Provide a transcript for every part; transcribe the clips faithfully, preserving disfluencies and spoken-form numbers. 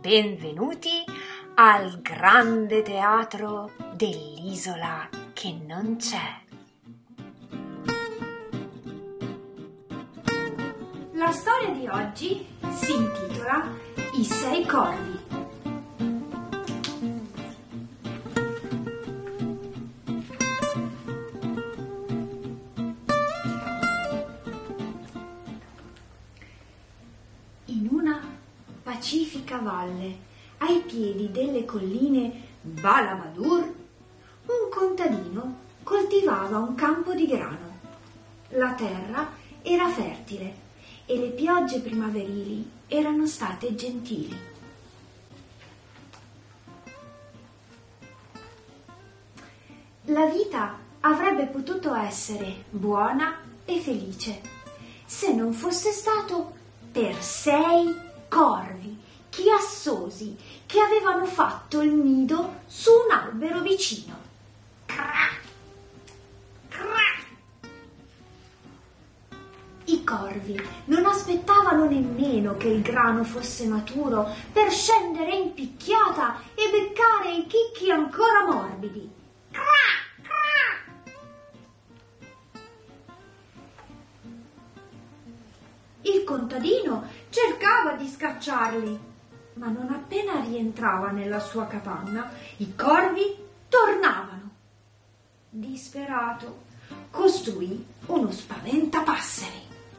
Benvenuti al grande teatro dell'isola che non c'è. La storia di oggi si intitola I sei corvi. In una pacifica valle, ai piedi delle colline Balamadur, un contadino coltivava un campo di grano. La terra era fertile e le piogge primaverili erano state gentili. La vita avrebbe potuto essere buona e felice se non fosse stato per sei corvi chiassosi che avevano fatto il nido su un albero vicino. Cra! Cra! I corvi non aspettavano nemmeno che il grano fosse maturo per scendere in picchiata e beccare i chicchi ancora morbidi. Cra! Il contadino cercava di scacciarli, ma non appena rientrava nella sua capanna, i corvi tornavano. Disperato, costruì uno spaventapasseri.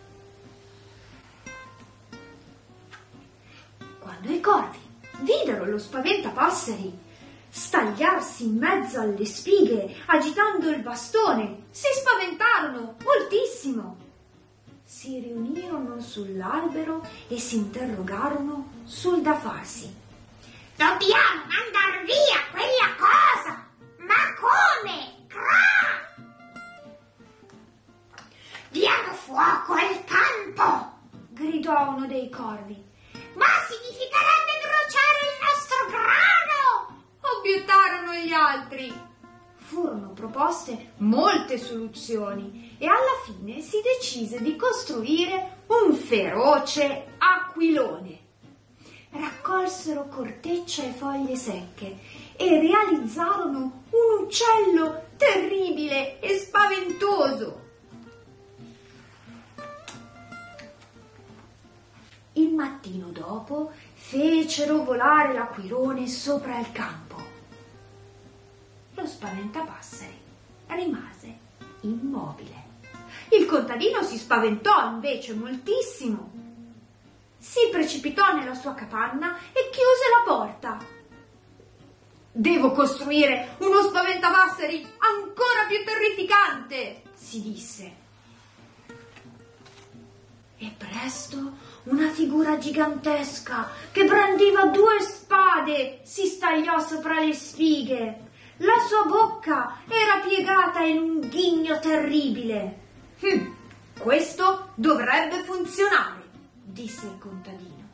Quando i corvi videro lo spaventapasseri stagliarsi in mezzo alle spighe, agitando il bastone, si spaventarono moltissimo. Si riunirono sull'albero e si interrogarono sul da farsi. Dobbiamo mandar via quella cosa! Ma come? Cra! Diamo fuoco al campo! Gridò uno dei corvi. Ma significherebbe bruciare il nostro grano! Obbiettarono gli altri. Furono proposte molte soluzioni e alla fine si decise di costruire un feroce aquilone. Raccolsero corteccia e foglie secche e realizzarono un uccello terribile e spaventoso. Il mattino dopo fecero volare l'aquilone sopra il campo. Lo spaventapasseri rimase immobile. Il contadino si spaventò invece moltissimo. Si precipitò nella sua capanna e chiuse la porta. Devo costruire uno spaventapasseri ancora più terrificante, si disse. E presto una figura gigantesca che brandiva due spade si stagliò sopra le spighe. La sua bocca era piegata in un ghigno terribile. Hm, questo dovrebbe funzionare, disse il contadino.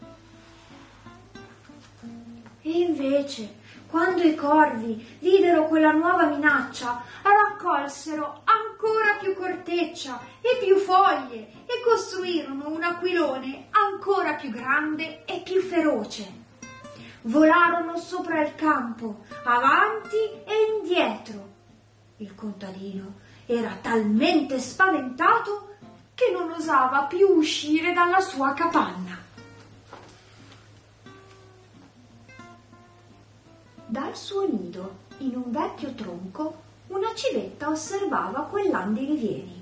E invece, quando i corvi videro quella nuova minaccia, raccolsero ancora più corteccia e più foglie e costruirono un aquilone ancora più grande e più feroce. Volarono sopra il campo, avanti e indietro. Il contadino era talmente spaventato che non osava più uscire dalla sua capanna. Dal suo nido, in un vecchio tronco, una civetta osservava quell'andirivieni.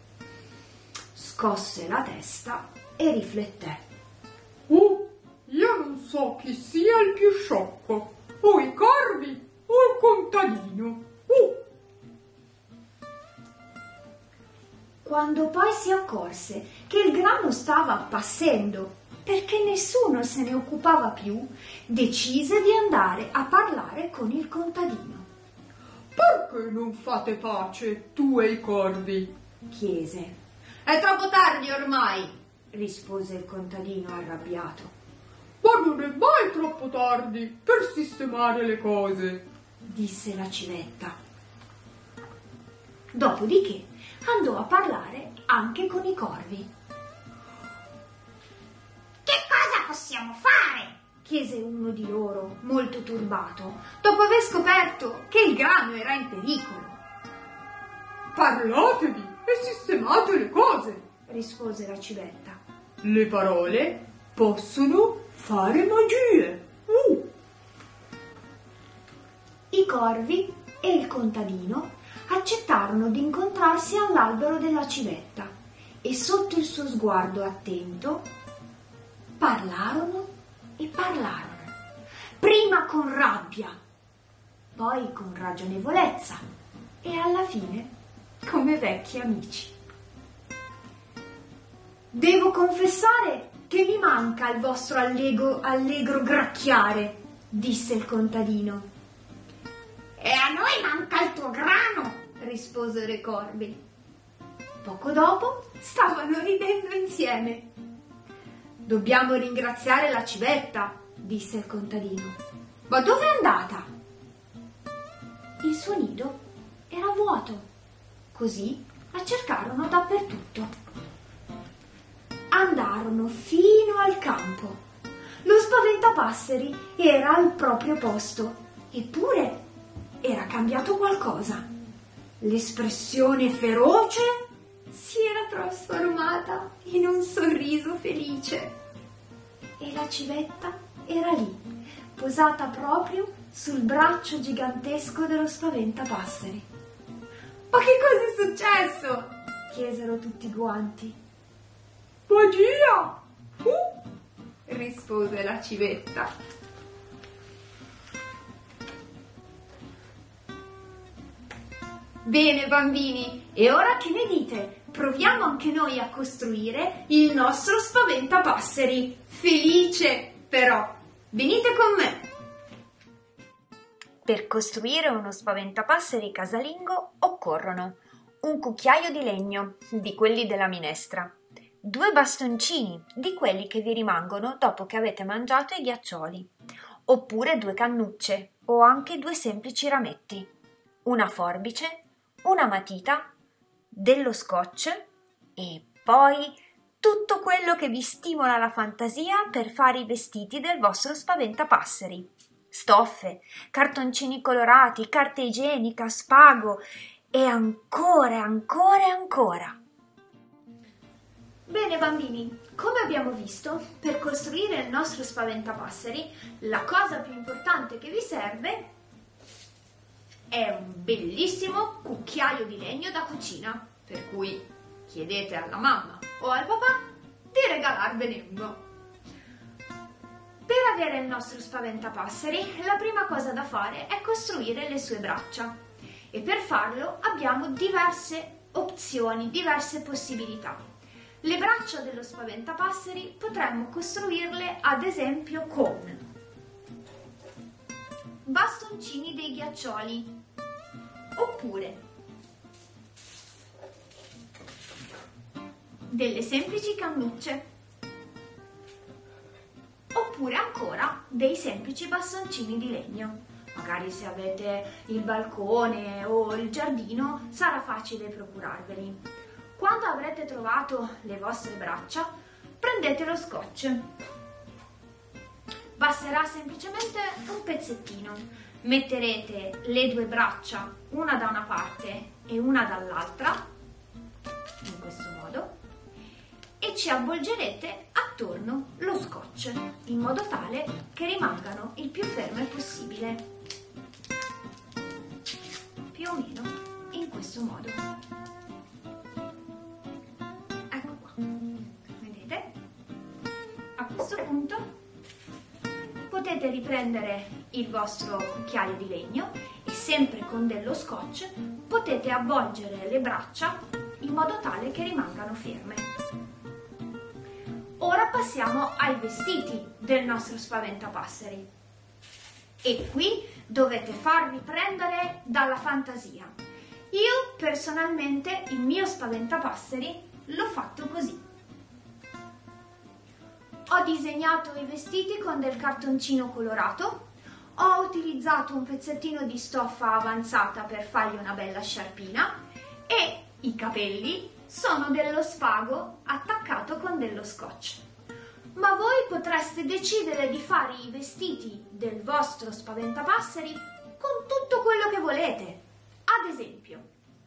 Scosse la testa e rifletté. Oh! Io non so chi sia il più sciocco, o i corvi o il contadino. Uh. Quando poi si accorse che il grano stava appassendo, perché nessuno se ne occupava più, decise di andare a parlare con il contadino. Perché non fate pace, tu e i corvi? Chiese. È troppo tardi ormai, rispose il contadino arrabbiato. Ma non è mai troppo tardi per sistemare le cose, disse la civetta. Dopodiché andò a parlare anche con i corvi. Che cosa possiamo fare? chiese uno di loro, molto turbato, dopo aver scoperto che il grano era in pericolo. Parlatevi e sistemate le cose, rispose la civetta. Le parole possono fare magie. Uh. I corvi e il contadino accettarono di incontrarsi all'albero della civetta e sotto il suo sguardo attento parlarono e parlarono, prima con rabbia, poi con ragionevolezza e alla fine come vecchi amici. Devo confessare che mi manca il vostro allego, allegro gracchiare, disse il contadino. E a noi manca il tuo grano, risposero i corvi. Poco dopo stavano ridendo insieme. Dobbiamo ringraziare la civetta, disse il contadino. Ma dove è andata? Il suo nido era vuoto, così la cercarono dappertutto. Andarono fino al campo. Lo spaventapasseri era al proprio posto, eppure era cambiato qualcosa. L'espressione feroce si era trasformata in un sorriso felice e la civetta era lì, posata proprio sul braccio gigantesco dello spaventapasseri. Ma che cosa è successo? Chiesero tutti quanti. Magia! Uh. rispose la civetta. Bene bambini, e ora che ne dite? Proviamo anche noi a costruire il nostro spaventapasseri. Felice, però. Venite con me. Per costruire uno spaventapasseri casalingo occorrono un cucchiaio di legno, di quelli della minestra, due bastoncini, di quelli che vi rimangono dopo che avete mangiato i ghiaccioli, oppure due cannucce o anche due semplici rametti, una forbice, una matita, dello scotch e poi tutto quello che vi stimola la fantasia per fare i vestiti del vostro spaventapasseri. Stoffe, cartoncini colorati, carta igienica, spago e ancora, ancora e ancora. Bene bambini, come abbiamo visto, per costruire il nostro spaventapasseri la cosa più importante che vi serve è un bellissimo cucchiaio di legno da cucina, per cui chiedete alla mamma o al papà di regalarvene uno. Per avere il nostro spaventapasseri, la prima cosa da fare è costruire le sue braccia e per farlo abbiamo diverse opzioni, diverse possibilità. Le braccia dello spaventapasseri potremmo costruirle ad esempio con bastoncini dei ghiaccioli oppure delle semplici cannucce oppure ancora dei semplici bastoncini di legno. Magari se avete il balcone o il giardino sarà facile procurarveli. Quando avrete trovato le vostre braccia, prendete lo scotch. Basterà semplicemente un pezzettino. Metterete le due braccia una da una parte e una dall'altra, in questo modo, e ci avvolgerete attorno lo scotch, in modo tale che rimangano il più ferme possibile. Più o meno in questo modo. Ecco qua. Vedete? A questo punto potete riprendere il vostro cucchiaio di legno e sempre con dello scotch potete avvolgere le braccia in modo tale che rimangano ferme. Ora passiamo ai vestiti del nostro spaventapasseri. E qui dovete farvi prendere dalla fantasia. Io personalmente il mio spaventapasseri l'ho fatto così. Ho disegnato i vestiti con del cartoncino colorato, ho utilizzato un pezzettino di stoffa avanzata per fargli una bella sciarpina e i capelli sono dello spago attaccato con dello scotch. ma voi potreste decidere di fare i vestiti del vostro spaventapasseri con tutto quello che volete. Ad esempio,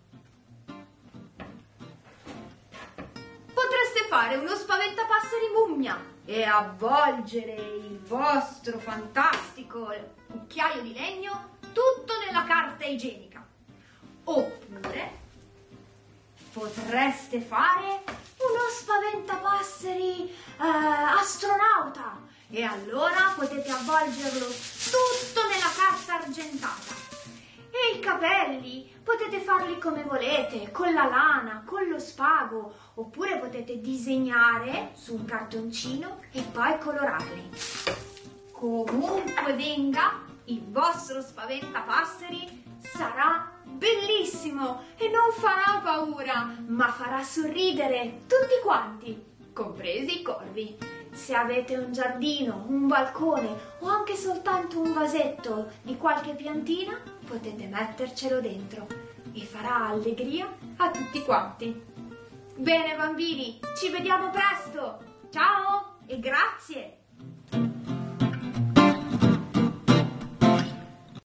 potreste fare uno spaventapasseri mummia e avvolgere il vostro fantastico cucchiaio di legno tutto nella carta igienica. Oppure potreste fare uno spaventapasseri eh, astronauta e allora potete avvolgerlo tutto nella carta argentata. E i capelli potete farli come volete, con la lana, con lo spago, oppure potete disegnare su un cartoncino e poi colorarli. Comunque venga, il vostro spaventapasseri sarà bellissimo e non farà paura, ma farà sorridere tutti quanti, compresi i corvi. Se avete un giardino, un balcone o anche soltanto un vasetto di qualche piantina, potete mettercelo dentro e farà allegria a tutti quanti. Bene bambini, ci vediamo presto! Ciao e grazie!